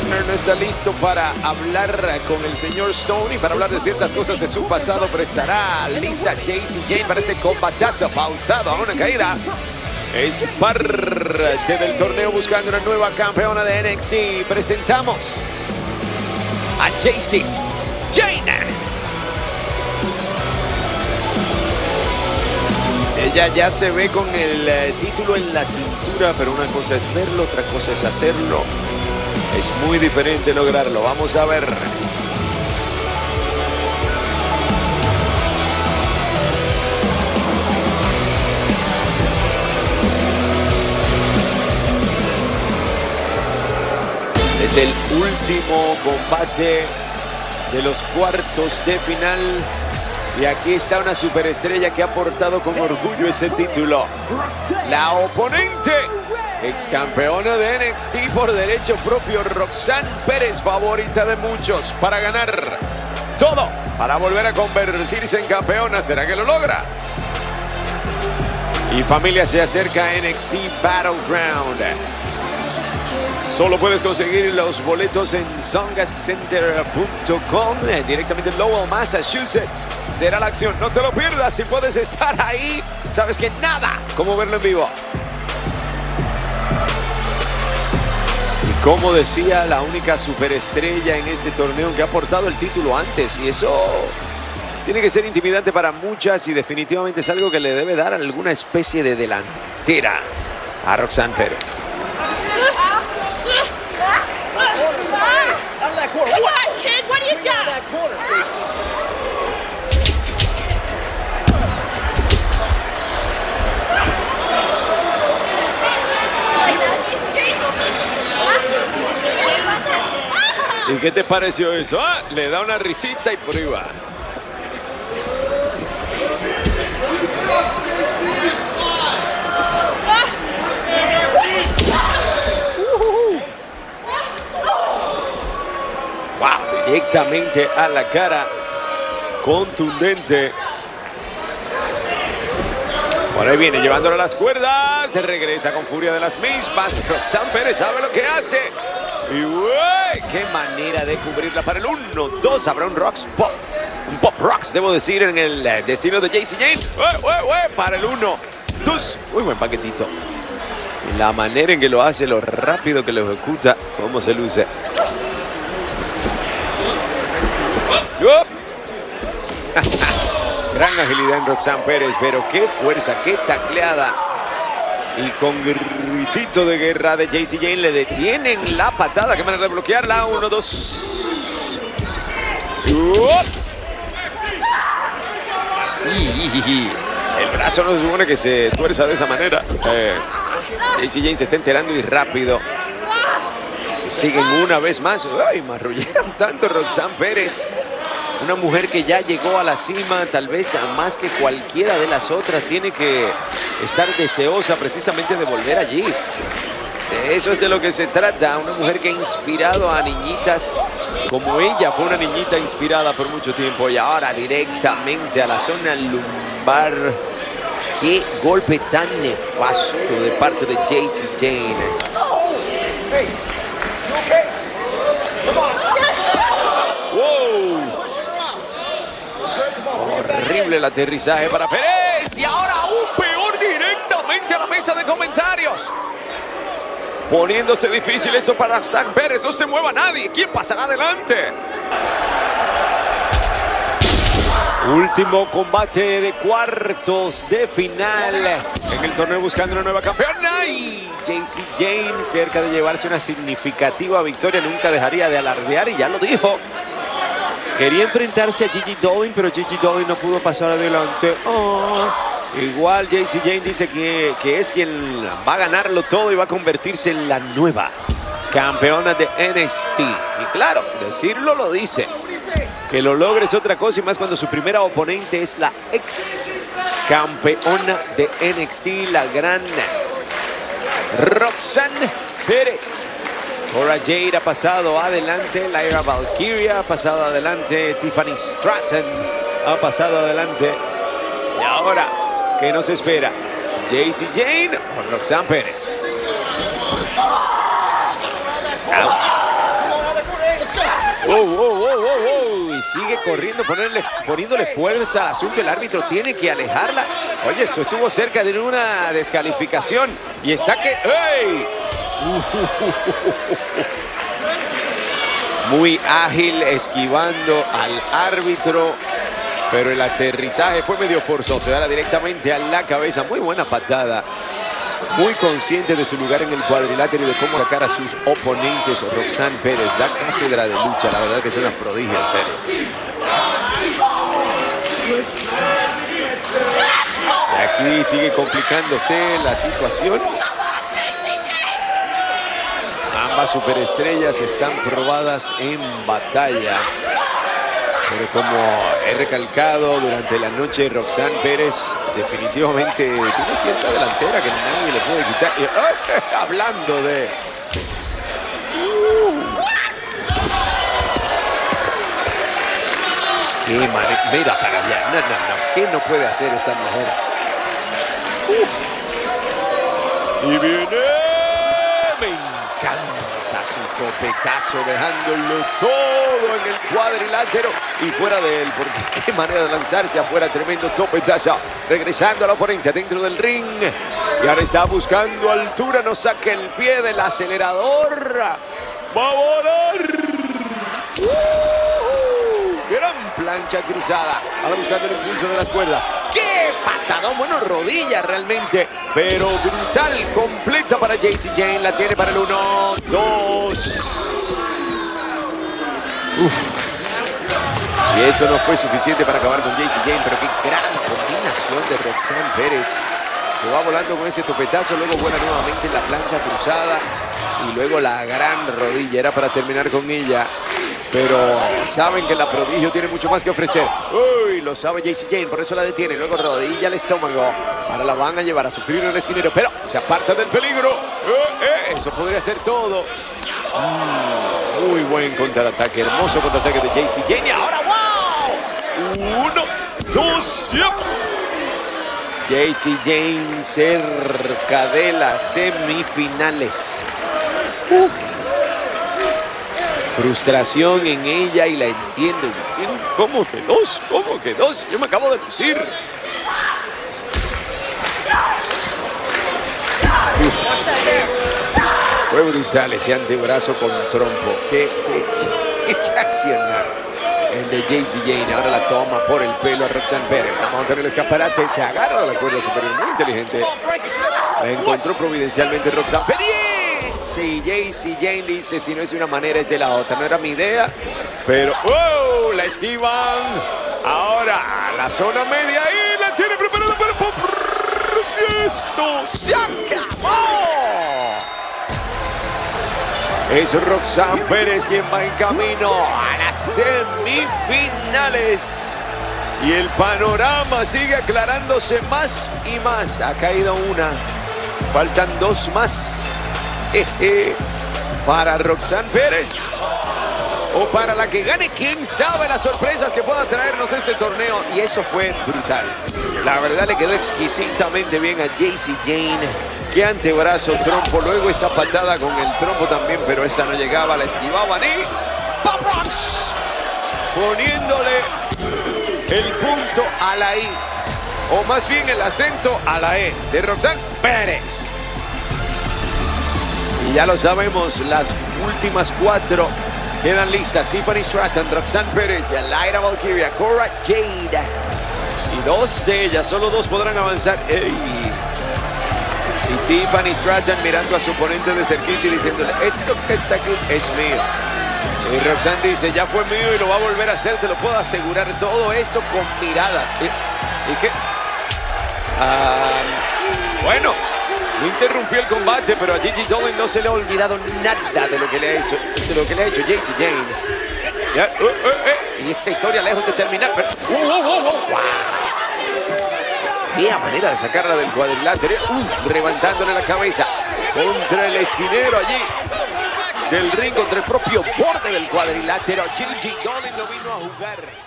Turner no está listo para hablar con el señor Stone y para hablar de ciertas cosas de su pasado, pero estará lista Jacy Jayne para este combatazo pautado a una caída. Es parte del torneo buscando una nueva campeona de NXT. Presentamos a Jacy Jayne. Ella ya se ve con el título en la cintura, pero una cosa es verlo, otra cosa es hacerlo. Es muy diferente lograrlo. Vamos a ver. Es el último combate de los cuartos de final. Y aquí está una superestrella que ha portado con orgullo ese título. La oponente, ex campeona de NXT por derecho propio, Roxanne Pérez, favorita de muchos para ganar todo, para volver a convertirse en campeona. ¿Será que lo logra? Y familia, se acerca a NXT Battleground. Solo puedes conseguir los boletos en zongacenter.com, directamente en Lowell, Massachusetts. Será la acción, no te lo pierdas. Si puedes estar ahí, sabes que nada como verlo en vivo. Y como decía, la única superestrella en este torneo que ha portado el título antes. Y eso tiene que ser intimidante para muchas y definitivamente es algo que le debe dar alguna especie de delantera a Roxanne Pérez. Come on, kid, what do you got? ¿Y qué te pareció eso? Ah, le da una risita y por ahí va. Wow, directamente a la cara, contundente. Por ahí viene llevándolo a las cuerdas, se regresa con furia de las mismas. Roxanne Pérez sabe lo que hace. Y uy, qué manera de cubrirla para el 1-2. Habrá un Rocks Pop. Un Pop Rocks, debo decir, en el destino de Jacy Jayne. Para el 1-2. Muy buen paquetito. La manera en que lo hace, lo rápido que lo ejecuta, cómo se luce. Gran agilidad en Roxanne Pérez, pero qué fuerza, qué tacleada. Y con gritito de guerra de Jacy Jayne le detienen la patada. Qué manera de bloquearla. 1-2. El brazo no se supone que se tuerza de esa manera. Jacy Jayne se está enterando y rápido. Siguen una vez más. Ay, marrullaron tanto Roxanne Pérez. Una mujer que ya llegó a la cima, tal vez más que cualquiera de las otras, tiene que estar deseosa precisamente de volver allí. De eso es de lo que se trata. Una mujer que ha inspirado a niñitas como ella. Fue una niñita inspirada por mucho tiempo y ahora directamente a la zona lumbar. Qué golpe tan nefasto de parte de Jacy Jayne. ¡Wow! Horrible el aterrizaje para Pérez. Y ahora aún peor, directamente a la mesa de comentarios. Poniéndose difícil eso para Roxanne Pérez. No se mueva nadie. ¿Quién pasará adelante? Último combate de cuartos de final en el torneo buscando una nueva campeona. Y Jacy Jayne, cerca de llevarse una significativa victoria, nunca dejaría de alardear y ya lo dijo. Quería enfrentarse a Gigi Dolan, pero Gigi Dolan no pudo pasar adelante. Igual Jacy Jayne dice que es quien va a ganarlo todo y va a convertirse en la nueva campeona de NXT. Y claro, decirlo lo dice. Que lo logre es otra cosa y más cuando su primera oponente es la ex campeona de NXT, la gran Roxanne Pérez. Cora Jade ha pasado adelante, Lyra Valkyria ha pasado adelante, Tiffany Stratton ha pasado adelante. Y ahora, ¿qué nos espera? ¿Jacy Jayne o Roxanne Pérez? Ouch. Y sigue corriendo, poniéndole fuerza al asunto. El árbitro tiene que alejarla. Oye, esto estuvo cerca de una descalificación. Y está que... ¡Ey! Muy ágil, esquivando al árbitro. Pero el aterrizaje fue medio forzoso. Era directamente a la cabeza. Muy buena patada. Muy consciente de su lugar en el cuadrilátero y de cómo sacar a sus oponentes. Roxanne Pérez da cátedra de lucha. La verdad que es una prodigio, en serio. Y aquí sigue complicándose la situación. Ambas superestrellas están probadas en batalla. Pero como he recalcado durante la noche, Roxanne Pérez definitivamente tiene cierta delantera que nadie le puede quitar. Y, hablando de... ¡Qué manera! Mira para allá. No. ¿Qué no puede hacer esta mujer? Y viene... Me encanta su topetazo, dejándolo todo en el cuadrilátero y fuera de él, porque qué manera de lanzarse afuera, tremendo topetazo, regresando al oponente dentro del ring, y ahora está buscando altura, no saque el pie del acelerador, va a volar, gran plancha cruzada, ahora buscando el impulso de las cuerdas, qué patadón, bueno, rodilla realmente, pero brutal, completa para Jacy Jayne, la tiene para el 1, 2. Y eso no fue suficiente para acabar con Jacy Jayne, pero qué gran combinación de Roxanne Pérez. Se va volando con ese topetazo, luego vuela nuevamente la plancha cruzada y luego la gran rodilla. Era para terminar con ella, pero saben que la prodigio tiene mucho más que ofrecer. Uy, lo sabe Jacy Jayne, por eso la detiene. Luego rodilla al estómago. Ahora la van a llevar a sufrir el esquinero, pero se aparta del peligro. Eso podría ser todo. Muy buen contraataque, hermoso contraataque de Jacy Jayne. Y ahora, ¡wow! 1, 2, Jacy Jayne cerca de las semifinales. Frustración en ella y la entiendo. Diciendo, ¿cómo que dos? ¿Cómo que dos? Yo me acabo de lucir. Fue brutal ese antebrazo con trompo. ¿Qué accionar? El de Jacy Jayne. Ahora la toma por el pelo a Roxanne Pérez. Vamos a tener el escaparate. Se agarra de la cuerda superior. Muy inteligente. La encontró providencialmente Roxanne Pérez. Sí, Jacy Jayne dice, si no es de una manera es de la otra. No era mi idea, pero ¡oh! La esquivan. Ahora a la zona media y la tiene preparada para esto se acabó. Es Roxanne Pérez quien va en camino a las semifinales. Y el panorama sigue aclarándose más y más. Ha caído una. Faltan dos más. Para Roxanne Pérez. O para la que gane, quién sabe las sorpresas que pueda traernos este torneo. Y eso fue brutal. La verdad le quedó exquisitamente bien a Jacy Jayne. Qué antebrazo, trompo. Luego esta patada con el trompo también, pero esa no llegaba, la esquivaban y ¡Pop Rocks! Poniéndole el punto a la I. O más bien el acento a la E de Roxanne Pérez. Y ya lo sabemos, las últimas 4 quedan listas. Tiffany Stratton, Roxanne Pérez, Lyra Valkyria, Cora Jade. Y 2 de ellas, solo 2 podrán avanzar. Y Tiffany Stratton mirando a su oponente de cerquita y diciéndole, esto que está aquí es mío. Y Roxanne dice, ya fue mío y lo va a volver a hacer, te lo puedo asegurar. Todo esto con miradas. ¿Y qué? Bueno, no interrumpió el combate, pero a Gigi Dolan no se le ha olvidado nada de lo que le ha hecho, Jacy Jayne. Y esta historia lejos de terminar. Pero, wow. Qué manera de sacarla del cuadrilátero. Levantándole la cabeza contra el esquinero allí del ring, contra el propio borde del cuadrilátero. Gigi Dolan lo vino a jugar.